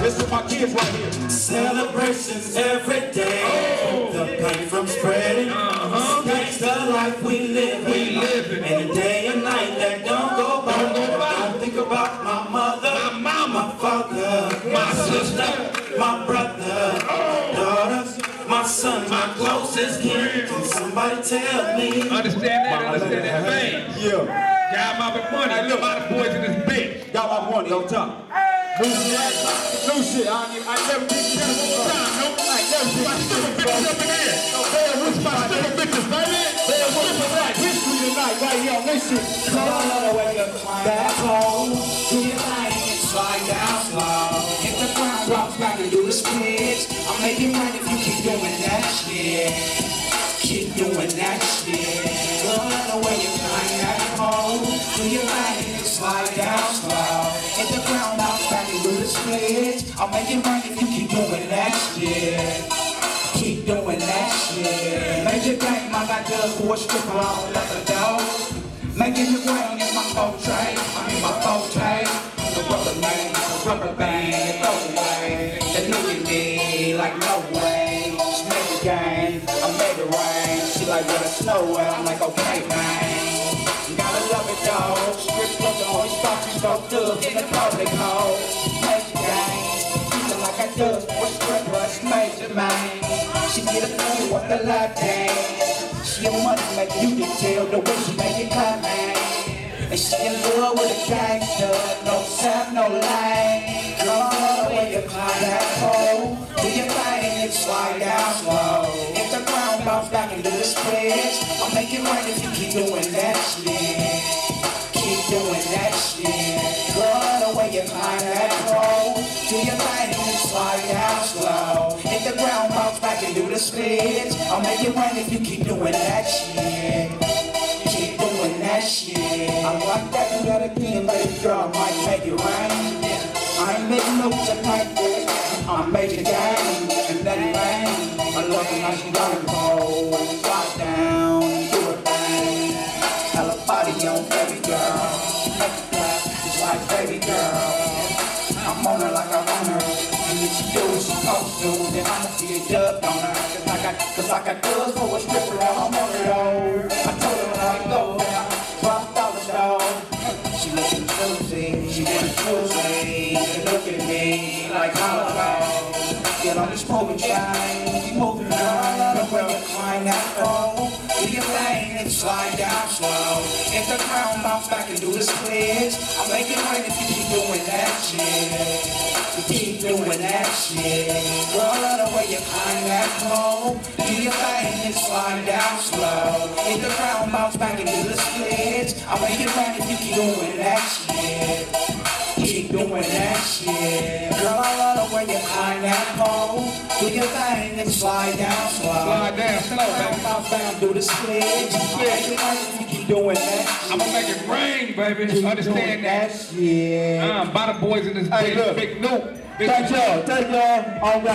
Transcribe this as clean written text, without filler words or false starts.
This is my kids right here. Celebrations every day. The pain from spreading. It's the life we live. And the day and night that don't go by. Don't think about my mother, my father, my sister, my brother, daughters, my son, my closest kin. Can somebody tell me? Understand that, man. Yeah. Got my money. Hey, look. A lot of boys in this bitch. Got my money on top. New shit. I never did that one more time. Nope. I never did that Bitches up in here. Bear with my bitches, baby. Bear with my black history tonight, right here on this shit. Come on away, back home. Do your thing and slide down slow. Hit the ground, rock back and do the splits. I'll make it right if you keep doing that shit. Keep doing that shit. Run away, you climb back home. Do your thing and slide down slow. Hit the ground, bounce back and do the splits. I'll make it right if you keep doing that shit. Keep doing that shit. Major gang, I got the for a stripper, I don't let her go. Making it rain is my forte. My forte. The rubber man, the rubber band, throw away. They look at me like no way. She made the game, I made it rain. She like where the snow at, I'm like okay man. You gotta love it though. Strip club, the always stop you so good. In the public hole. Major gang, feeling like I do. What's stripper, it's major man. She get a feel what the lap dance. She a money maker, you can tell the way she make it clap, man. And she in love with a gangster, no sap, no lie. Come on, away you climb that pole. Do your thing and slide down slow. Hit the ground, bounce back and do the splits. I'll make it right if you keep doing that shit. Keep doing that shit. Run away you climb that pole. Do your thing and slide down slow. Hit the ground, bounce back and do the splits. I'll make it right if you keep doing that shit. Keep doing that shit. I like that, do that again, baby girl, might make it rain. I ain't making no tonight, bitch. I'm major gang, and let it rain. I love it how she got it cold. Drop down and do it bang. Hella body on baby girl. She make it clap, just like baby girl. I'm on her like I want her. And if she do what she supposed to, then I'ma be a dub on her. Cause I got girls for a stripper, I'm on her though. I told her when I go down, $12 though. She looking cozy, she getting cozy. She look at me like Holocaust. Get on this moving train, keep moving on. Look where you climb that pole. Do your thing and slide down slow. Hit the ground, bounce back and do the splits. I'll make it right if you keep doing that shit. Keep doing that shit. Run away, you climb that pole. Do your thing and slide down slow. Hit the ground, bounce back and do the splits. I'll make it right if you keep doing that shit. Keep doing that shit. Girl, I love the way you climb that pole. Do your thing and slide down slow. Slide down slow, baby. Bounce back, do the splits. I'll make it right if you keep doing that shit. I'ma make it rain, baby. Keep Understand doing that. shit. By the boys in this Hey, bitch. look. Big Noop. Thank y'all.